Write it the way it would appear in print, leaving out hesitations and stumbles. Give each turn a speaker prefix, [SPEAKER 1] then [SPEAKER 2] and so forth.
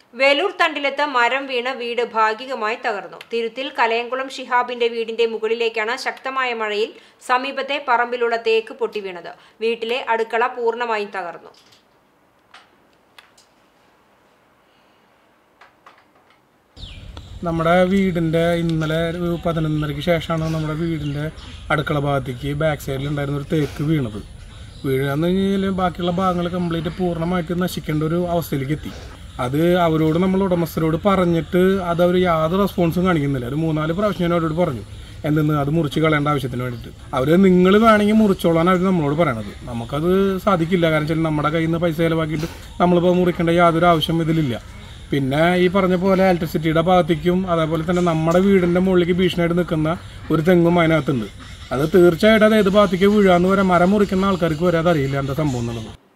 [SPEAKER 1] വേലൂർ തണ്ടിലത്ത് മരം വീണ് വീട് ഭാഗികമായി തകർന്നു. തിരുത്തിൽ കലയംകുളം ഷിഹാബിന്റെ വീടിന്റെ മുകളിലേക്കാണ് ശക്തമായ മഴയിൽ സമീപത്തെ പറമ്പിലുള്ള തേക്ക് പൊട്ടി വീണത്. വീട്ടിലെ അടുക്കള പൂർണ്ണമായും തകർന്നു.
[SPEAKER 2] നമ്മുടെ വീടിൻ്റെ ഇന്നലെ 11:30 ശേഷമാണ് നമ്മുടെ വീടിൻ്റെ അടുക്കള ഭാഗത്തേക്ക് ബാക്ക് സൈഡിലുണ്ടായിരുന്ന ഒരു തേക്ക് വീണത്. വീഴാന്ന് കഴിഞ്ഞാൽ ബാക്കിയുള്ള ഭാഗങ്ങൾ കംപ്ലീറ്റ് പൂർണ്ണമായിട്ട് നശിക്കേണ്ട ഒരു അവസ്ഥയിലേക്ക് എത്തി. അത് അവരോട് നമ്മൾ ഉടമസ്ഥരോട് പറഞ്ഞിട്ട് അതവർ യാതൊരു റെസ്പോൺസും കാണിക്കുന്നില്ല. ഒരു 3-4 പ്രാവശ്യം ഞാൻ അവരോട് പറഞ്ഞു എന്തെന്ന് അത് മുറിച്ച് കളയേണ്ട ആവശ്യത്തിന് വേണ്ടിയിട്ട്. അവർ നിങ്ങൾ വേണമെങ്കിൽ മുറിച്ചോളാൻ അവർ നമ്മളോട് പറയണത്. നമുക്കത് സാധിക്കില്ല. കാരണം വെച്ചാൽ നമ്മുടെ കയ്യിൽ നിന്ന് പൈസ ചിലവാക്കിയിട്ട് നമ്മളിപ്പോൾ മുറിക്കേണ്ട യാതൊരു ആവശ്യം ഇതിലില്ല. പിന്നെ ഈ പറഞ്ഞ പോലെ ഇലക്ട്രിസിറ്റിയുടെ ഭാഗത്തേക്കും അതേപോലെ തന്നെ നമ്മുടെ വീടിൻ്റെ മുകളിലേക്ക് ഭീഷണിയായിട്ട് നിൽക്കുന്ന ഒരു തെങ്ങും അതിനകത്തുണ്ട്. അത് തീർച്ചയായിട്ടും അത് ഏത് ഭാഗത്തേക്ക് വീഴാന്ന് വരെ മരം മുറിക്കുന്ന ആൾക്കാർക്ക് വരെ അതറിയില്ല എന്താ സംഭവം എന്നുള്ളത്.